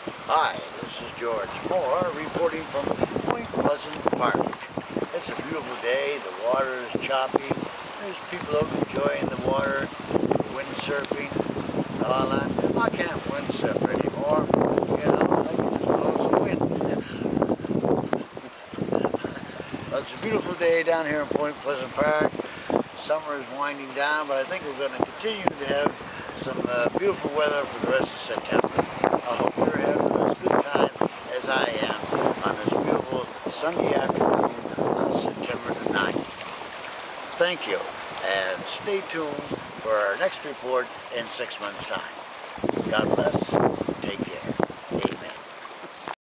Hi, this is George Moore reporting from Point Pleasant Park. It's a beautiful day, the water is choppy, there's people out enjoying the water, windsurfing, and all that. I can't windsurf anymore, you know, I can just blow some wind. Well, it's a beautiful day down here in Point Pleasant Park. Summer is winding down, but I think we're going to continue to have some beautiful weather for the rest of September. I hope you're having as good time as I am on this beautiful Sunday afternoon on September the 9th. Thank you, and stay tuned for our next report in 6 months' time. God bless. Take care.